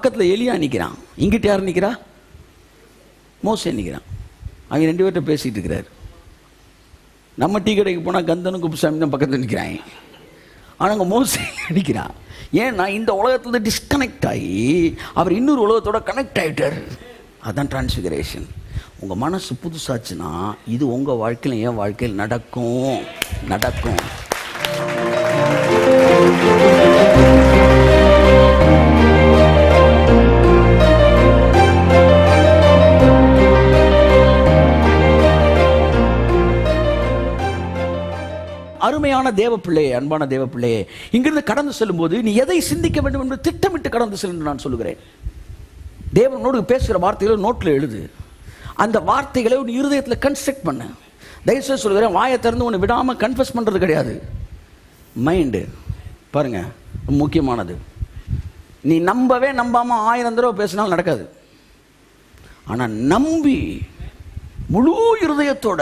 பக்கத்தில் எலியா நிற்கிறான், இங்கிட்ட யார் நிற்கிறா? மோசே நிற்கிறான். அவங்க 2 பேர்கிட்ட பேசிகிட்டு இருக்கிறார். நம்ம டீ கடைக்கு போனால் கந்தனும் குப்புசாமி தான் பக்கத்தில் நிற்கிறாங்க. ஆனால் அங்கே மோசே நிற்கிறான். ஏன்னா இந்த உலகத்தில் டிஸ்கனெக்ட் ஆகி அவர் இன்னொரு உலகத்தோட கனெக்ட் ஆகிட்டார். அதுதான் டிரான்ஸ்ஃபிகரேஷன். உங்கள் மனசு புதுசாச்சுன்னா இது உங்கள் வாழ்க்கையில் என் வாழ்க்கையில் நடக்கும். அருமையான தேவ பிள்ளையே, அன்பான தேவ பிள்ளையே, இங்கிருந்து கடந்து செல்லும் போது நீ எதை சிந்திக்க வேண்டும் என்று திட்டமிட்டு கடந்து செல் என்று நான் சொல்லுகிறேன். தேவனோடு பேசுகிற வார்த்தைகளை நோட்டில் எழுது. அந்த வார்த்தைகளை உன் இருதயத்தில் கன்ஸ்ட்ரக்ட் பண்ண. தயவுசெய்து சொல்லுகிறேன், வாயை திறந்து உன்னை விடாமல் கன்ஃபஸ் பண்ணுறது கிடையாது. மைண்டு பாருங்க முக்கியமானது. நீ நம்பவே நம்பாமல் 1000 தடவை பேசினாலும் நடக்காது. ஆனால் நம்பி முழு இருதயத்தோட,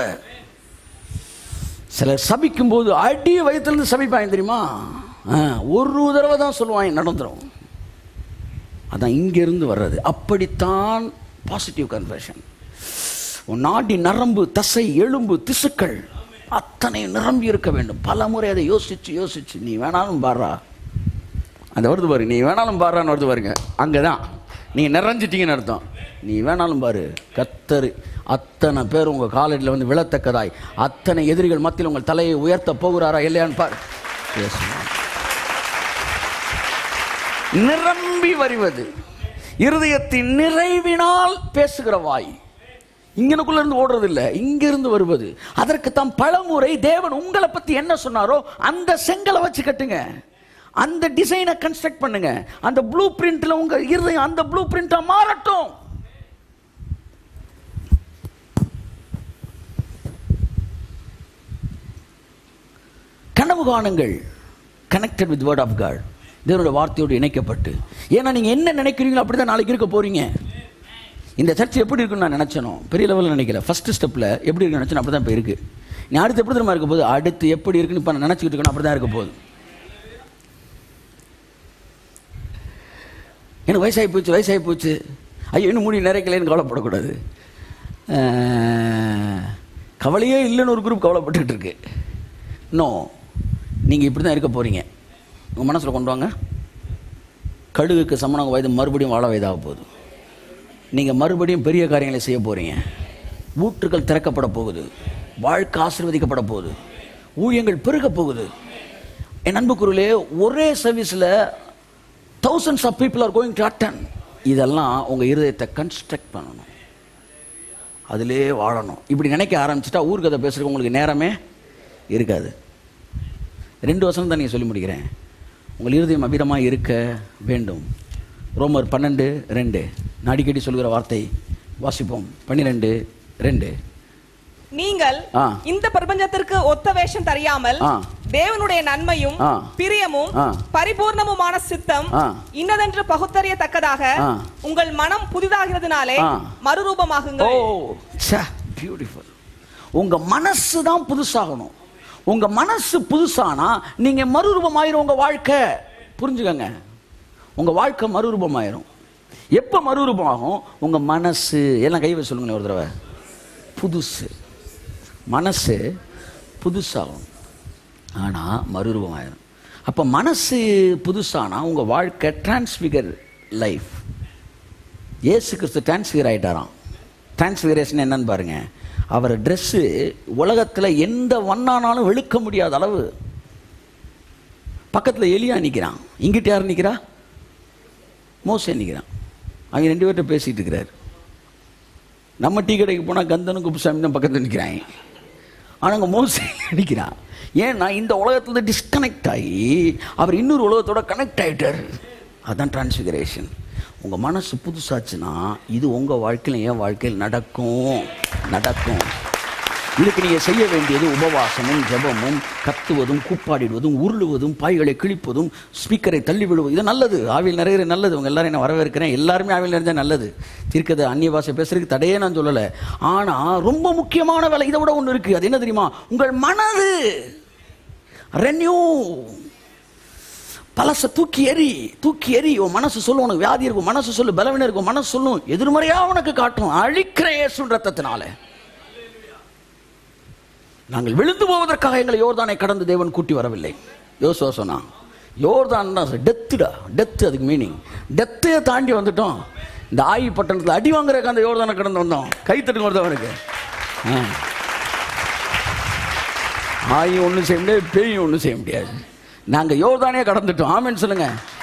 சிலர் சபிக்கும் போது அடி வயிற்றுலேருந்து சபிப்பாங்க தெரியுமா? ஒரு தடவை தான் சொல்லுவாங்க, நடந்துடும். அதான் இங்கிருந்து வர்றது. அப்படித்தான் பாசிட்டிவ் கன்வர்ஷன். உன் நாடி நரம்பு, தசை, எலும்பு, திசுக்கள் அத்தனை நிரம்பி இருக்க வேண்டும். பல முறை அதை யோசிச்சு நீ வேணாலும் பாடுறா, அந்த வருது பாரு, நீ வேணாலும் பாடுறான்னு வருது பாருங்க, அங்கே தான் நீங்கள் நிறைஞ்சிட்டீங்கன்னு அர்த்தம். நீ வேணாலும் பாரு, கத்தரு அத்தனை பேர் உங்கள் காலடியில் வந்து விழத்தக்கதாய் அத்தனை எதிரிகள் மத்தியில் உங்கள் தலையை உயர்த்த போகிறாரா இல்லையான்னு பாரு. நிரம்பி வருவது இருதயத்தின் நிறைவினால் பேசுகிற வாய். இங்கனுக்குள்ள இருந்து ஓடுறது இல்லை, இங்கிருந்து வருவது. அதற்குத்தான் பலமுறை தேவன் உங்களை பற்றி என்ன சொன்னாரோ அந்த செங்கலை வச்சு கட்டுங்க, அந்த டிசைனை கன்ஸ்ட்ரக்ட் பண்ணுங்க. அந்த ப்ளூ பிரிண்ட்ல உங்க இருதயம் அந்த ப்ளூ பிரிண்டா மாறட்டும். கனவு காணுங்கள், connected with word of God, தேவனுடைய வார்த்தையோடு இணைக்கப்பட்டு. ஏன்னா நீங்க என்ன நினைக்கிறீங்களோ அப்படிதான் நாளைக்கு இருக்க போறீங்க. இந்த சர்ச் எப்படி இருக்குன்னு நான் நினைச்சனோ பெரிய லெவலில் நினைக்கல. ஃபர்ஸ்ட் ஸ்டெப்ல எப்படி இருக்குன்னு நினைச்சனோ அப்படி தான் இப்போ இருக்கு. நீ அடுத்து எப்படி தெரியுமா இருக்க போகுது? அடுத்து எப்படி இருக்குன்னு இப்போ நான் நினச்சிக்கிட்டு இருக்கணும், அப்படி தான் இருக்க போகுது. எனக்கு வயசாகி போச்சு, ஐயோ இன்னும் முடி நிறைக்கலைன்னு கவலைப்படக்கூடாது. கவலையே இல்லைன்னு ஒரு குரூப் கவலைப்பட்டுக்கிட்டு இருக்கு. இன்னும் நீங்கள் இப்படி தான் இருக்க போகிறீங்க. உங்கள் மனசில் கொண்டு வாங்க, கழுகுக்கு சமணங்க வயது மறுபடியும் வாழ வயதாக போகுது. நீங்கள் மறுபடியும் பெரிய காரியங்களை செய்ய போகிறீங்க. ஊற்றுக்கள் திறக்கப்பட போகுது, வாழ்க்கை ஆசீர்வதிக்கப்பட போகுது, ஊழியங்கள் பெருக போகுது. என் அன்புக்குருளே, ஒரே சர்வீஸில் thousands of people are going to attend. இதெல்லாம் உங்கள் இருதயத்தை கன்ஸ்ட்ரக்ட் பண்ணணும், அதிலே வாழணும். இப்படி நினைக்க ஆரம்பிச்சிட்டா ஊர்கதை பேசுகிறதுக்கு உங்களுக்கு நேரமே இருக்காது. 2 வருஷம் தான் நீங்கள் சொல்லி முடிக்கிறேன். உங்கள் இருதயம் அபிரமாக இருக்க வேண்டும். ரோமர் 12:2 நான் அடிக்கடி சொல்கிற வார்த்தை. வாசிப்போம். 12:2. நீங்கள் இந்த பிரபஞ்சத்திற்கு ஒத்த வேஷம் தெரியாமல் தேவனுடைய நன்மையும் பிரியமும் பரிபூர்ணமுமான சித்தம் இன்னதென்று பகுத்தறியத்தக்கதாக உங்கள் மனம் புதிதாகிறதுனாலே மறுரூபமாகுங்கள். பியூட்டிஃபுல். உங்க மனசு தான் புதுசாகணும். உங்க மனசு புதுசானா நீங்க மறுரூபமாயிரும். உங்க வாழ்க்கை புரிஞ்சுக்கங்க, உங்க வாழ்க்கை மறுரூபமாயிரும். எப்ப மறுரூபமாகும்? உங்க மனசு எல்லாம் கை வச்சு சொல்லுங்க ஒரு தடவை. புதுசு மனசு புதுசாகும், ஆனால் மறுரூபமாயிரும். அப்போ மனசு புதுசானா உங்கள் வாழ்க்கை டிரான்ஸ்ஃபிகர் லைஃப். இயேசு கிறிஸ்து டிரான்ஸ்ஃபிகர் ஆகிட்டாராம். டிரான்ஸ்ஃபிகரேஷன் என்னன்னு பாருங்க. அவர் ட்ரெஸ்ஸு உலகத்தில் எந்த வண்ணானாலும் வெளுக்க முடியாத அளவு. பக்கத்தில் எலியா நிற்கிறான், இங்கிட்ட யார் நிற்கிறா? மோசே நிற்கிறான். அவங்க 2 பேர்கிட்ட பேசிகிட்டு இருக்கிறார். நம்ம டீ கடைக்கு போனால் கந்தனும் குப்புசாமி தான் பக்கத்தில் நிற்கிறாங்க. ஆனால் அங்கே மோசே நிற்கிறான். ஏன்னா இந்த உலகத்தில் டிஸ்கனெக்ட் ஆகி அவர் இன்னொரு உலகத்தோட கனெக்ட் ஆகிட்டார். அதுதான் டிரான்ஸ்ஃபிகரேஷன். உங்கள் மனசு புதுசாச்சுன்னா இது உங்கள் வாழ்க்கையில் என் வாழ்க்கையில் நடக்கும். இதுக்கு நீங்கள் செய்ய வேண்டியது உபவாசமும் ஜபமும் கத்துவதும் கூப்பாடிடுவதும் உருளுவதும் பாய்களை கிழிப்பதும் ஸ்பீக்கரை தள்ளி விடுவதும். இது நல்லது, ஆவியில் நிறைய நல்லது. உங்கள் எல்லாரும் நான் வரவேற்கிறேன். எல்லாருமே ஆவியில் நிறைஞ்சா நல்லது. தீர்க்கதை அந்நிய பாஷை பேசுறதுக்கு தடையே நான் சொல்லலை. ஆனால் ரொம்ப முக்கியமான வேலை இதை விட ஒன்று இருக்குது. அது என்ன தெரியுமா? உங்கள் மனது ரெனியூ பழச தூக்கி எறி, தூக்கி எறி. உன் மனசு சொல்லும் உனக்கு வியாதி இருக்கும், மனசு சொல்லு பலவீனம் இருக்கும், மனசு சொல்லும் எதிர்மறையா உனக்கு காட்டும். அழிக்கிற இயேசுவின் ரத்தத்தினால நாங்கள் விழுந்து போவதற்காக எங்களை யோர்தானை கடந்து தேவன் கூட்டி வரவில்லை. யோசுவா சொன்னா யோர்தான் டெத்துடா, டெத்து. அதுக்கு மீனிங் டெத்தையே தாண்டி வந்துட்டோம். இந்த ஆயி பட்டணத்தில் அடி வாங்குறதுக்கு அந்த யோர்தானை கடந்து வந்தோம். கைத்தட்டுங்க ஒருத்தவனுக்கு. ஆயும் ஒன்றும் செய்ய முடியாது, பேயும் ஒன்றும் செய்ய முடியாது. நாங்கள் யோர்தானே கடந்துட்டோம். ஆமென் சொல்லுங்க.